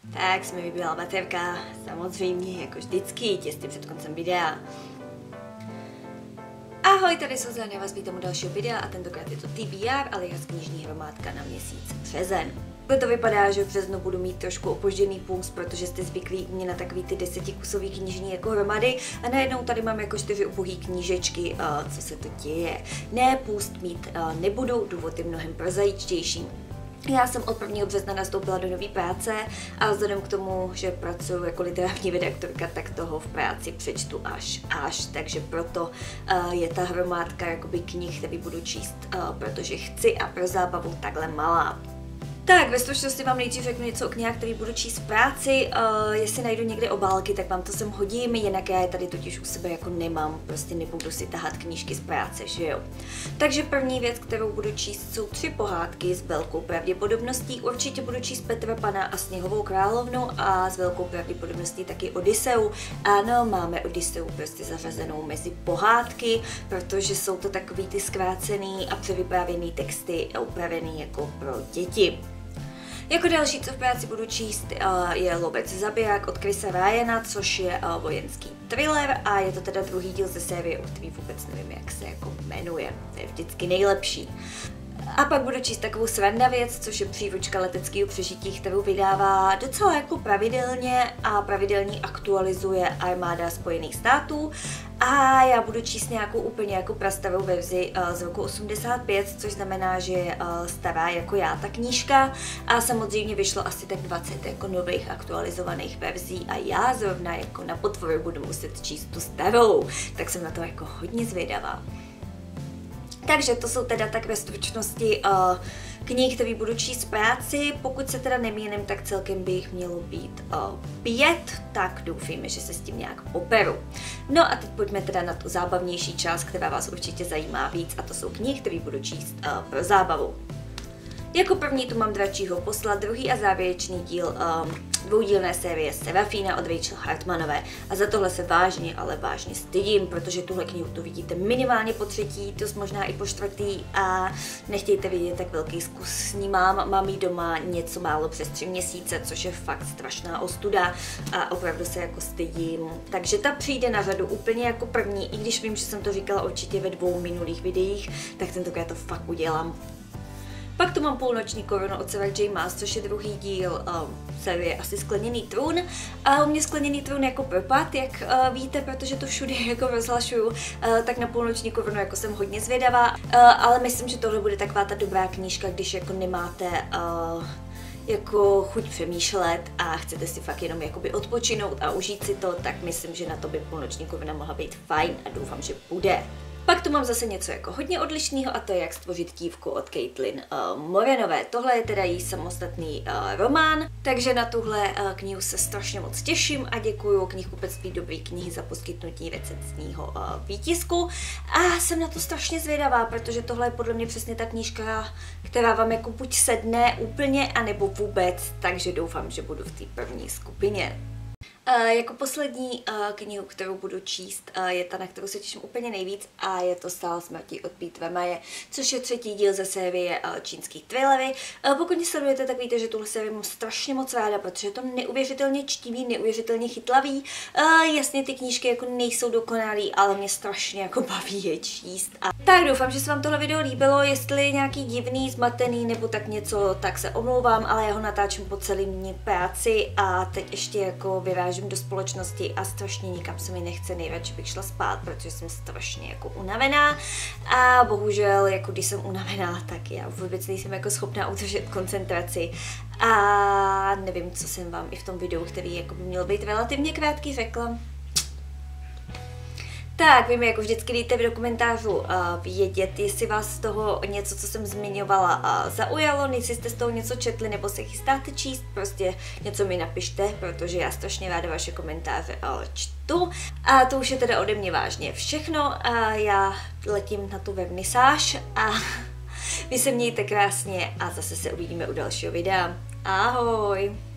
Tak se mi vybila baterka, samozřejmě, jako vždycky, těsně před koncem videa. Ahoj, tady Suzana, já vás vítám u dalšího videa a tentokrát je to TBR, alias knižní hromádka na měsíc březen. To vypadá, že v březnu budu mít trošku opožděný puls, protože jste zvyklí u mě na takový ty 10kusový knižní jako hromady a najednou tady mám jako 4 ubohý knížečky, co se to děje. Ne, půst mít nebudu, důvod je mnohem prozajíčtější. Já jsem od 1. března nastoupila do nové práce a vzhledem k tomu, že pracuji jako literární redaktorka, tak toho v práci přečtu až. Takže proto je ta hromádka jakoby knih, který budu číst, protože chci a pro zábavu takhle malá. Tak, ve stručnosti vám nejdřív řeknu něco o knihách, který budu číst v práci. Jestli najdu někde obálky, tak vám to sem hodím, jinak já je tady totiž u sebe jako nemám, prostě nebudu si tahat knížky z práce, že jo. Takže první věc, kterou budu číst, jsou 3 pohádky s velkou pravděpodobností. Určitě budu číst Petra Pana a Sněhovou královnu a s velkou pravděpodobností taky Odysseu. Ano, máme Odysseu prostě zařazenou mezi pohádky, protože jsou to takový ty zkrácený a převyprávěný texty a upravený jako pro děti. Jako další, co v práci budu číst, je Lobec zabiják od Chrisa Ryana, což je vojenský thriller a je to teda druhý díl ze série, o který vůbec nevím, jak se jako jmenuje. To je vždycky nejlepší. A pak budu číst takovou srandavěc, což je příručka leteckého přežití, kterou vydává docela jako pravidelně a pravidelně aktualizuje Armáda Spojených států. A já budu číst nějakou úplně jako prastarou verzi z roku 85, což znamená, že je stará jako já ta knížka. A samozřejmě vyšlo asi tak 20 jako nových aktualizovaných verzí a já zrovna jako na potvoru budu muset číst tu starou, tak jsem na to jako hodně zvědavá. Takže to jsou teda tak ve stručnosti knih, které budu číst v práci. Pokud se teda nemýlím, tak celkem by jich mělo být 5, tak doufejme, že se s tím nějak poperu. No a teď pojďme teda na tu zábavnější část, která vás určitě zajímá víc, a to jsou knihy, které budu číst pro zábavu. Jako první tu mám Dračího posla, druhý a závěrečný díl dvoudílné série Serafína od Rachel Hartmanové. A za tohle se vážně, ale vážně stydím, protože tuhle knihu tu vidíte minimálně po 3., dost možná i po 4. a nechtějte vidět, tak velký zkus s ní mám. Mám jí doma něco málo přes 3 měsíce, což je fakt strašná ostuda a opravdu se jako stydím. Takže ta přijde na řadu úplně jako první, i když vím, že jsem to říkala určitě ve 2 minulých videích, tak tentokrát to fakt udělám. Pak tu mám Půlnoční korunu od Sarah J. Maas, což je druhý díl série asi Skleněný trůn. A u mě Skleněný trůn jako propad, jak víte, protože to všude jako rozhlašuju, tak na Půlnoční korunu jako jsem hodně zvědavá, ale myslím, že tohle bude taková ta dobrá knížka, když jako nemáte jako chuť přemýšlet a chcete si fakt jenom jakoby odpočinout a užít si to, tak myslím, že na to by Půlnoční koruna mohla být fajn a doufám, že bude. Pak tu mám zase něco jako hodně odlišného a to je Jak stvořit dívku od Caitlin Moranové. Tohle je teda její samostatný román, takže na tuhle knihu se strašně moc těším a děkuju knihkupectví Dobrý knihy za poskytnutí recenzního výtisku. A jsem na to strašně zvědavá, protože tohle je podle mě přesně ta knížka, která vám jako buď sedne úplně, anebo vůbec, takže doufám, že budu v té první skupině. Jako poslední knihu, kterou budu číst, je ta, na kterou se těším úplně nejvíc a je to Sál smrti od Petra Maje, což je 3. díl ze série čínský thrillery. Pokud mě sledujete, tak víte, že tuhle sérii mám strašně moc ráda, protože je to neuvěřitelně čtivý, neuvěřitelně chytlavý. Jasně ty knížky jako nejsou dokonalý, ale mě strašně jako baví je číst. A tak doufám, že se vám tohle video líbilo, jestli je nějaký divný, zmatený nebo tak něco, tak se omlouvám, ale já ho natáčím po celý dní práci a teď ještě jako vyrážím do společnosti a strašně nikam se mi nechce, nejradši bych šla spát, protože jsem strašně jako unavená a bohužel, jako když jsem unavená, tak já vůbec nejsem jako schopná udržet koncentraci a nevím, co jsem vám i v tom videu, který jako by měl být relativně krátký, řekla. Tak, vy mi jako vždycky dejte do komentářů vědět, jestli vás z toho něco, co jsem zmiňovala, zaujalo, jestli jste z toho něco četli nebo se chystáte číst, prostě něco mi napište, protože já strašně ráda vaše komentáře čtu. A to už je teda ode mě vážně všechno a já letím na tu vernisáž a vy se mějte krásně a zase se uvidíme u dalšího videa. Ahoj!